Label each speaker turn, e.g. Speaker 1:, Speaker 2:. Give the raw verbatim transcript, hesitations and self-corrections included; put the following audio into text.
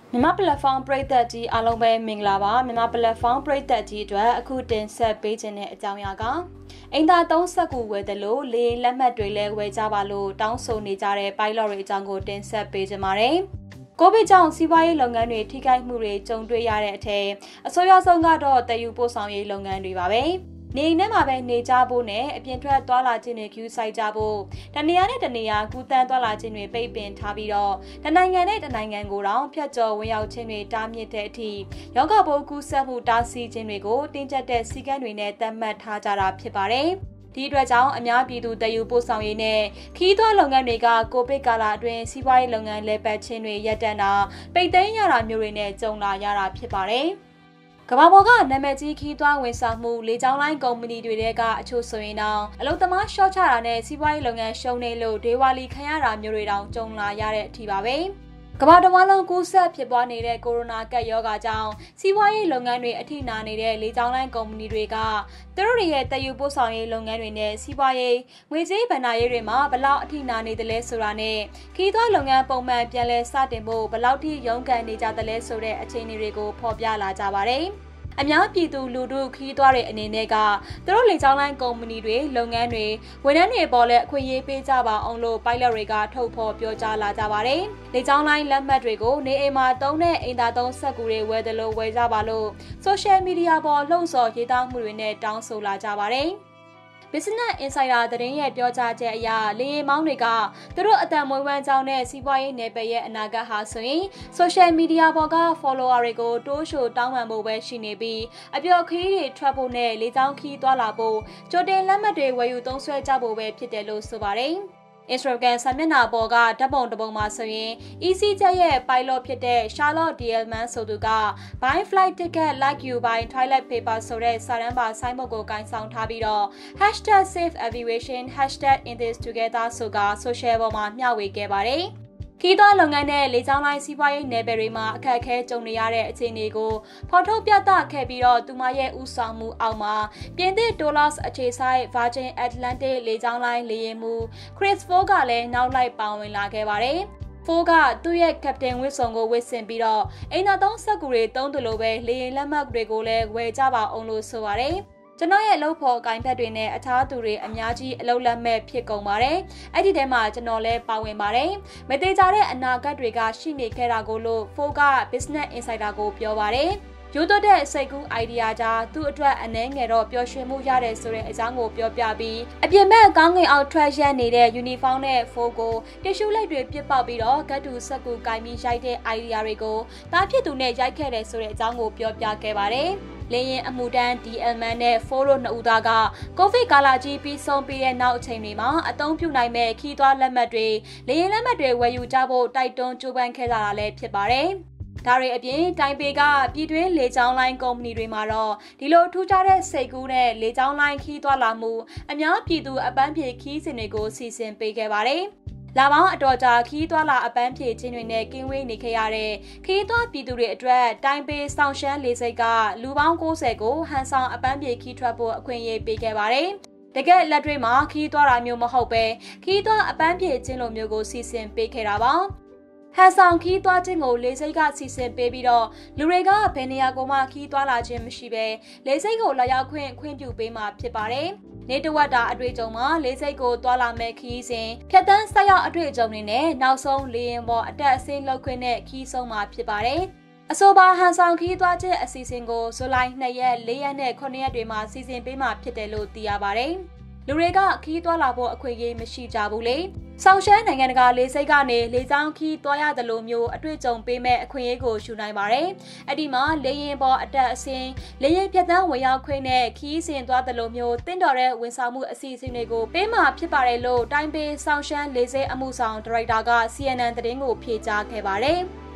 Speaker 1: မြန်မာ platform ပရိသတ်ကြီးအားလုံးပဲမင်္ဂလာပါမြန်မာ platform ပရိသတ်ကြီးအတွက်အခုတင်ဆက်ပေးခြင်းတဲ့အကြောင်းအရာကအင်တာသုံးဆက်ကူဝယ်တယ်လို့လေလက်မှတ်တွေလည်းဝယ်ကြပါလို့တောင်းဆိုနေကြတဲ့ pilot တွေအကြောင်းကိုတင်ဆက်ပေးကြပါမယ်။ကိုဗစ်ကြောင့်စီးပွားရေးလုပ်ငန်းတွေထိခိုက်မှုတွေကြုံတွေ့ရတဲ့အထက်အစိုးရဆုံးကတော့တည်ယူပို့ဆောင်ရေးလုပ်ငန်းတွေပါပဲ။နေနဲ့မှာပဲနေကြဖို့နဲ့အပြင်ထွက်သွားလာခြင်းတွေကျူးဆိုင်ကြဖို့တနေရာနဲ့တနေရာကူတန်းသွားလာခြင်းတွေပိတ်ပင်ထားပြီးတော့တနိုင်ငံနဲ့တနိုင်ငံကိုတောင်ဖျက်ကျော်ဝင်ရောက်ခြင်းတွေတားမြစ်တဲ့အထိရောဂါပိုးကူးစက်မှုတားဆီးခြင်းတွေကိုတင်းကျပ်တဲ့စည်းကမ်းတွေနဲ့သတ်မှတ်ထားကြတာဖြစ်ပါတယ်။ဒီအတွက်ကြောင့်အများပြည်သူတည်ယူပို့ဆောင်ရေးနဲ့ခီးသွွားလုပ်ငန်းတွေကကိုဗစ်ကာလအတွင်းစီးပွားရေးလုပ်ငန်းလဲပတ်ခြင်းတွေရပ်တန့်တာပိတ်သိမ်းရတာမျိုးတွေနဲ့ကြုံလာရတာဖြစ်ပါတယ်။ကမ္ဘာပေါ်ကနာမည်ကြီးခီးသွွားဝန်ဆောင်မှုလေကြောင်းလိုင်းကုမ္ပဏီတွေကအချို့ဆိုရင်တော့အလုပ်သမားရှော့ချတာနဲ့စီးပွားရေးလုပ်ငန်းရှုံးနေလို့ဒေဝါလီခံရတာမျိုးတွေတောင်ကြုံလာရတဲ့အထိပါပဲကမ္ဘာတစ်ဝန်းလုံးကူးစက်ဖြစ်ပွားနေတဲ့ကိုရိုနာကပ်ရောဂါကြောင့်စီးပွားရေးလုပ်ငန်းတွေအထိနာနေတဲ့လေကြောင်းလိုင်းကုမ္ပဏီတွေကသူတို့ရဲ့တည်ယူပို့ဆောင်ရေးလုပ်ငန်းတွေနဲ့စီးပွားရေးငွေကြေးဗဏ္ဍာရေးတွေမှာဘလောက်အထိနာနေတယ်လဲဆိုတာနဲ့ခီးသွွားလုပ်ငန်းပုံမှန်ပြန်လည်စတင်ဖို့ဘလောက်ထိရုန်းကန်နေကြတယ်လဲဆိုတဲ့အခြေအနေတွေကိုဖော်ပြလာကြပါတယ်အများပြည်သူလူထုခီးသွွားတွေအနေနဲ့ကသူတို့လေကြောင်းလိုင်းကုမ္ပဏီတွေလုပ်ငန်းတွေဝန်ထမ်းတွေပေါ်လည်းအခွင့်အရေးပေးကြပါအောင်လို့ pilot တွေကထုတ်ဖော်ပြောကြားလာကြပါတယ်။လေကြောင်းလိုင်းလက်မှတ်တွေကိုနေအိမ်မှာတုံးတဲ့အင်တာသုံးဆက်ကူတွေဝယ်တယ်လို့ဝယ်ကြပါလို့ social media ပေါ်လှုံ့ဆော်ရေးသားမှုတွေနဲ့တောင်းဆိုလာကြပါတယ်။ Business Insider သတင်းရဲ့ပြောကြားချက်အရလေယာဉ်မောင်းတွေကသူတို့အတန်မွေးဝမ်းကြောင်းနဲ့စီးပွားရေးနယ်ပယ်ရဲ့အနာဂတ်ဟာဆိုရင် social media ပေါ်က follower တွေကိုတိုးရှိုတောင်းပန်ဖို့ပဲရှိနေပြီးအပျော်ခီးတွေထွက်ဖို့နဲ့လေကြောင်းခီးသွားလာဖို့ကြိုတင်လက်မှတ်တွေဝယ်ယူသုံးစွဲကြဖို့ပဲဖြစ်တယ်လို့ဆိုပါတယ်။ Instagram စာမျက်နှာပေါ်ကဓာတ်ပုံတစ်ပုံမှာဆိုရင် EasyJet ရဲ့ pilot ဖြစ်တဲ့ Charlotte Dielman ဆိုသူက Buy flight ticket like you buy toilet paper ဆိုတဲ့စာတမ်းပါဆိုင်းဘုတ်ကိုကိုင်ဆောင်ထားပြီးတော့ hashtag save aviation hashtag in this together ဆိုက social ပေါ်မှာမျှဝေခဲ့ပါတယ်။ခီးသွွားလုပ်ငန်းနဲ့လေကြောင်းလိုင်းစီးပွားရေးနယ်ပယ်တွေမှာအခက်အခဲကြုံနေရတဲ့အခြေအနေကိုဖော်ထုတ်ပြသခဲ့ပြီးတော့သူမရဲ့ဥဆောင်မှုအောက်မှာပြင်သစ်ဒေါ်လာအခြေစိုက် Virgin Atlantic လေကြောင်းလိုင်းလေယာဉ်မှူး Chris Ford ကလည်းနောက်လိုက်ပါဝင်လာခဲ့ပါတယ်။ Ford ကသူ့ရဲ့ Captain ဝတ်စုံကိုဝတ်ဆင်ပြီးတော့အင်တာသုံးဆက်ကူတွေတုံးတယ်လို့ပဲလေယာဉ်လက်မှတ်တွေကိုလည်းဝယ်ကြပါအောင်လို့ဆိုပါတယ်။ကျွန်တော်ရဲ့အလုပ်ဖော်ကိုင်ဖက်တွေနဲ့အခြားသူတွေအများကြီးအလုပ်လက်မဲ့ဖြစ်ကုန်ပါတယ်။အဲ့ဒီထဲမှာကျွန်တော်လည်းပါဝင်ပါတယ်။မသေးကြတဲ့အနာဂတ်တွေကရှိနေခဲ့တာကိုလို့ Ford က Business Insider ကိုပြောပါတယ်။ရိုးသွတဲ့စိတ်ကူး idea ကြားသူ့အတွက်အနှဲငယ်တော့ပျော်ရွှင်မှုရတယ်ဆိုတဲ့အကြောင်းကိုပြောပြပြီးအပြင်ဘက်ကောင်းကင်အောက်ထွက်ရက်နေတဲ့ uniform နဲ့ Ford ကိုတီရှူလိုက်တွေပြစ်ပေါက်ပြီးတော့ဂတ်တူဆက်ကူကိုင်ပြီးရိုက်တဲ့ idea တွေကိုတားဖြစ်သူနဲ့ရိုက်ခဲ့တယ်ဆိုတဲ့အကြောင်းကိုပြောပြခဲ့ပါတယ်။လေရင်အမှုတန်း Dielman နဲ့ Ford တို့နှစ်ဦးသားကကိုဗစ်ကာလကြီးပြီးဆုံးပြီးတဲ့နောက်အချိန်တွေမှာအသုံးပြုနိုင်မဲ့ခီးသွွားလက်မှတ်တွေလေရင်လက်မှတ်တွေဝယ်ယူကြဖို့တိုက်တွန်းကြိုးပမ်းခဲ့ကြတာလည်းဖြစ်ပါတယ်။ဒါတွေအပြင်တိုင်ပေကပြည်တွင်းလေကြောင်းလိုင်းကုမ္ပဏီတွေမှာတော့ဒီလိုထူးခြားတဲ့စိတ်ကူးနဲ့လေကြောင်းလိုင်းခီးသွွားလာမှုအများပြည်သူအပန်းဖြေခီးစဉ်တွေကိုစီစဉ်ပေးခဲ့ပါတယ်။လာပေါင်းအတော်ကြာခီးသွွားလာအပန်းဖြေခြင်းတွေနဲ့ကင်းဝေးနေခဲ့ရတဲ့ခီးသွွားပြည်သူတွေအတွက်တိုင်ပေဆောင်ရှမ်းလေဆိပ်ကလူပေါင်း၉၀ကိုဟန်ဆောင်အပန်းဖြေခီးထွက်ဖို့အခွင့်အရေးပေးခဲ့ပါတယ်။တကယ်လက်တွေ့မှာခီးသွွားတာမျိုးမဟုတ်ပဲခီးသွွားအပန်းဖြေခြင်းလိုမျိုးကိုစီစဉ်ပေးခဲ့တာပါ။ဟန်ဆောင်ခီးသွွားခြင်းကိုလေဆိပ်ကစီစဉ်ပေးပြီးတော့လူတွေကဘယ်နေရာကိုမှခီးသွွားလာခြင်းမရှိပဲလေဆိပ်ကိုလာရောက်ခွင့်ခွင့်ပြုပေးမှာဖြစ်ပါတယ်။နေတဝက်တာအတွေ့အကြုံမှာလေဆိပ်ကိုတွာလာမဲ့ခီးစဉ်ဖြတ်တန်းဆက်ရောက်အတွေ့အကြုံတွေနဲ့နောက်ဆုံးလေရင်ပေါ်အတက်အဆင်းလောက်ခွင့်နဲ့ခီးဆုံးမှာဖြစ်ပါတယ်။အဆိုပါဟန်ဆောင်ခီးသွားခြင်းအစီအစဉ်ကိုဇူလိုင်၂ရက်၄ရက်နဲ့ခုနှစ်ရက်တွေမှာစီစဉ်ပေးမှာဖြစ်တယ်လို့သိရပါတယ်။လူတွေကခီးသွားလာဖို့အခွင့်အရေးမရှိကြဘူးလေ။ဆောင်ရှမ်းနိုင်ငံတကာလေဆိပ်ကနေလေကြောင်းခီးသွားရတယ်လို့မျိုးအတွေ့အကြုံပေးမဲ့အခွင့်အရေးကိုယူနိုင်ပါတယ်။အဲ့ဒီမှာလေရင်ပေါ်အတက်အဆင်းလေရင်ဖြတ်တန်းဝင်ရောက်ခွင့်နဲ့ခီးစဉ်သွားတယ်လို့မျိုးတင့်တော်တဲ့ဝန်ဆောင်မှုအစီအစဉ်တွေကိုပေးမှာဖြစ်ပါတယ်လို့တိုင်ပေဆောင်ရှမ်းလေဆိပ်အမှုဆောင်ဒါရိုက်တာက C N N သတင်းကိုဖြေကြားခဲ့ပါတယ်။